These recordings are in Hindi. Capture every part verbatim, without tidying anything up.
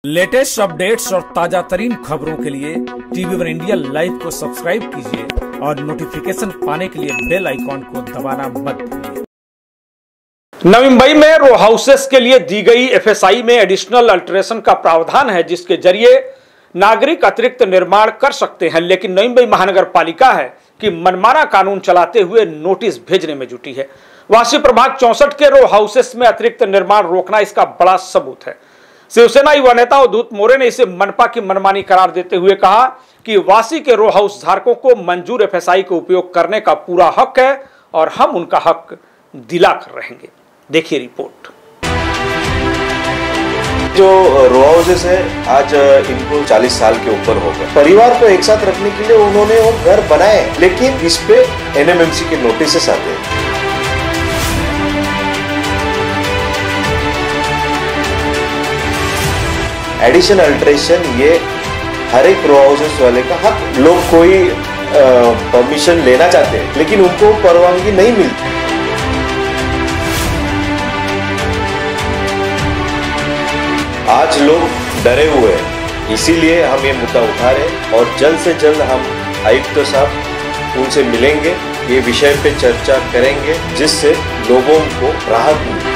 लेटेस्ट अपडेट्स और ताजा तरीन खबरों के लिए टीवी वन इंडिया लाइव को सब्सक्राइब कीजिए और नोटिफिकेशन पाने के लिए बेल आइकॉन को दबाना मत भूलिए। नवी मुंबई में रो हाउसेस के लिए दी गई एफएसआई में एडिशनल अल्टरेशन का प्रावधान है, जिसके जरिए नागरिक अतिरिक्त निर्माण कर सकते हैं। लेकिन नवी मुंबई महानगर पालिका है कि मनमाना कानून चलाते हुए नोटिस भेजने में जुटी है। वासी प्रभाग चौसठ के रो हाउसेस में अतिरिक्त निर्माण रोकना इसका बड़ा सबूत है। शिवसेना युवा नेता अवधूत मोरे ने इसे मनपा की मनमानी करार देते हुए कहा कि वासी के रो हाउस धारकों को मंजूर एफएसआई का उपयोग करने का पूरा हक है और हम उनका हक दिला कर रहेंगे। देखिए रिपोर्ट। जो रो हाउसेस है आज इनको चालीस साल के ऊपर हो गए। परिवार को एक साथ रखने के लिए उन्होंने वो घर बनाए, लेकिन इस पे एनएमएमसी के नोटिस आते हैं। एडिशन अल्ट्रेशन ये हर एक रो हाउसेस वाले का हक। लोग कोई परमिशन लेना चाहते हैं लेकिन उनको परवानगी नहीं मिलती। आज लोग डरे हुए हैं, इसीलिए हम ये मुद्दा उठा रहे हैं और जल्द से जल्द हम आयुक्त साहब उनसे मिलेंगे, ये विषय पे चर्चा करेंगे जिससे लोगों को राहत मिले।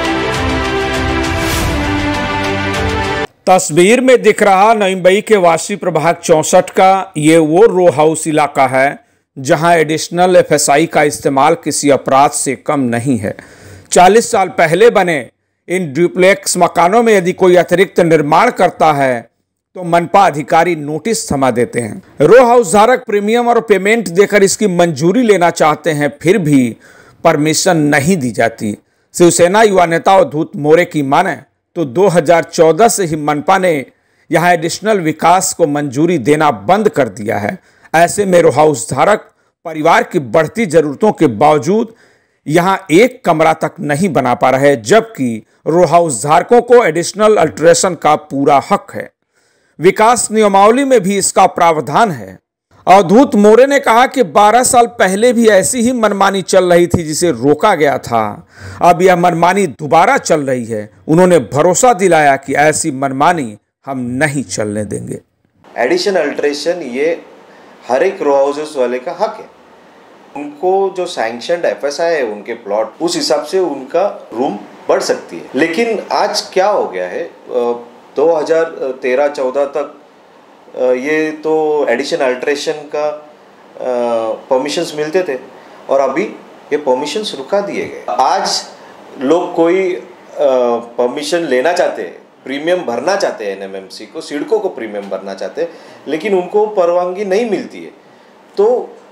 तस्वीर में दिख रहा नवी मुंबई के वासी प्रभाग चौसठ का ये वो रो हाउस इलाका है जहां एडिशनल एफएसआई का इस्तेमाल किसी अपराध से कम नहीं है। चालीस साल पहले बने इन ड्यूप्लेक्स मकानों में यदि कोई अतिरिक्त निर्माण करता है तो मनपा अधिकारी नोटिस थमा देते हैं। रो हाउस धारक प्रीमियम और पेमेंट देकर इसकी मंजूरी लेना चाहते हैं, फिर भी परमिशन नहीं दी जाती। शिवसेना युवा नेता अवधूत मोरे की माने तो दो हज़ार चौदह से ही मनपा ने यहां एडिशनल विकास को मंजूरी देना बंद कर दिया है। ऐसे में रो हाउस धारक परिवार की बढ़ती जरूरतों के बावजूद यहां एक कमरा तक नहीं बना पा रहे, जबकि रो हाउस धारकों को एडिशनल अल्टरेशन का पूरा हक है। विकास नियमावली में भी इसका प्रावधान है। अवधूत मोरे ने कहा कि बारह साल पहले भी ऐसी ही मनमानी चल रही थी जिसे रोका गया था। अब यह मनमानी दोबारा चल रही है। उन्होंने भरोसा दिलाया कि ऐसी मनमानी हम नहीं चलने देंगे। एडिशन अल्टरेशन ये हर एक रो हाउसेस वाले का हक है। उनको जो सैंक्शनड एफएसआई है उनके प्लॉट, उस हिसाब से उनका रूम बढ़ सकती है। लेकिन आज क्या हो गया है, दो हज़ार तेरह चौदह तक ये तो एडिशन अल्ट्रेशन का परमिशंस मिलते थे और अभी ये परमिशंस रुका दिए गए। आज लोग कोई परमिशन लेना चाहते हैं, प्रीमियम भरना चाहते हैं, एनएमएमसी को, सिडको को प्रीमियम भरना चाहते हैं, लेकिन उनको परवानगी नहीं मिलती है। तो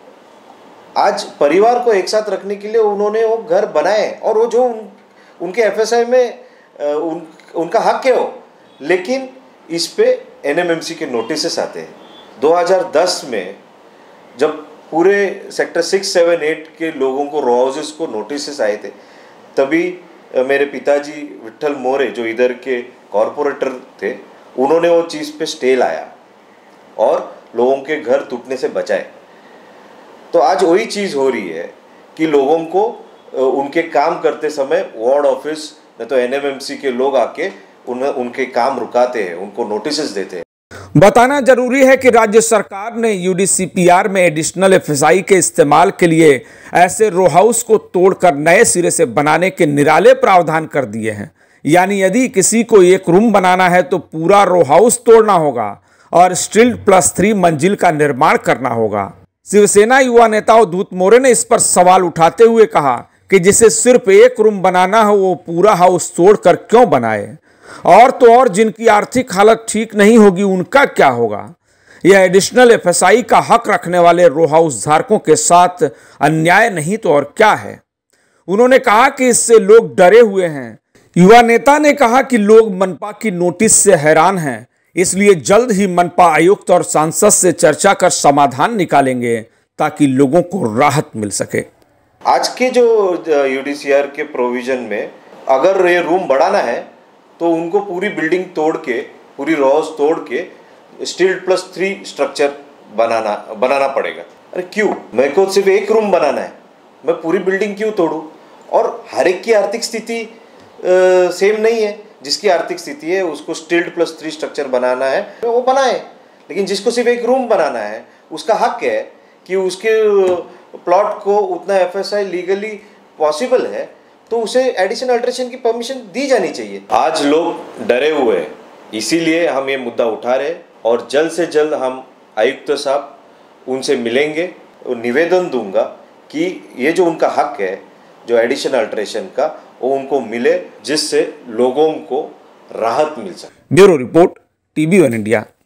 आज परिवार को एक साथ रखने के लिए उन्होंने वो घर बनाए और वो जो उन, उनके एफएसआई में उन, उनका हक है वो, लेकिन इस पे एनएमएमसी के नोटिस आते हैं। दो हज़ार दस में जब पूरे सेक्टर सिक्स सेवन एट के लोगों को रो हाउसेस को नोटिस आए थे, तभी मेरे पिताजी विट्ठल मोरे जो इधर के कॉरपोरेटर थे, उन्होंने वो चीज़ पे स्टे लाया और लोगों के घर टूटने से बचाए। तो आज वही चीज़ हो रही है कि लोगों को उनके काम करते समय वार्ड ऑफिस न तो एनएमएमसी के लोग आके उन, उनके काम रुकाते हैं, उनको नोटिस देते हैं। बताना जरूरी है कि राज्य सरकार ने यूडीसीपीआर में एडिशनल एफएसआई के इस्तेमाल के लिए ऐसे रो हाउस को तोड़कर नए सिरे से बनाने के निराले प्रावधान कर दिए हैं। यानी यदि किसी को एक रूम बनाना है तो पूरा रो हाउस तोड़ना होगा और स्टील प्लस थ्री मंजिल का निर्माण करना होगा। शिवसेना युवा नेता अवधूत मोरे ने इस पर सवाल उठाते हुए कहा कि जिसे सिर्फ एक रूम बनाना हो वो पूरा हाउस तोड़कर क्यों बनाए, और तो और जिनकी आर्थिक हालत ठीक नहीं होगी उनका क्या होगा। यह एडिशनल एफएसआई का हक रखने वाले रो हाउस धारकों के साथ अन्याय नहीं तो और क्या है। उन्होंने कहा कि इससे लोग डरे हुए हैं। युवा नेता ने कहा कि लोग मनपा की नोटिस से हैरान हैं, इसलिए जल्द ही मनपा आयुक्त और सांसद से चर्चा कर समाधान निकालेंगे ताकि लोगों को राहत मिल सके। आज के जो यूडीसीआर के प्रोविजन में अगर ये रूम बढ़ाना है तो उनको पूरी बिल्डिंग तोड़ के, पूरी रो हाउस तोड़ के स्टील प्लस थ्री स्ट्रक्चर बनाना बनाना पड़ेगा। अरे क्यों? मेरे को सिर्फ एक रूम बनाना है, मैं पूरी बिल्डिंग क्यों तोड़ूं? और हर एक की आर्थिक स्थिति सेम नहीं है। जिसकी आर्थिक स्थिति है उसको स्टिल्ड प्लस थ्री स्ट्रक्चर बनाना है वो बनाए, लेकिन जिसको सिर्फ एक रूम बनाना है उसका हक है कि उसके प्लॉट को उतना एफएसआई लीगली पॉसिबल है तो उसे एडिशन अल्ट्रेशन की परमिशन दी जानी चाहिए। आज लोग डरे हुए हैं, इसीलिए हम ये मुद्दा उठा रहे हैं और जल्द से जल्द हम आयुक्त साहब उनसे मिलेंगे और निवेदन दूंगा कि ये जो उनका हक है जो एडिशन अल्ट्रेशन का वो उनको मिले, जिससे लोगों को राहत मिल सके। Bureau report, TV one India.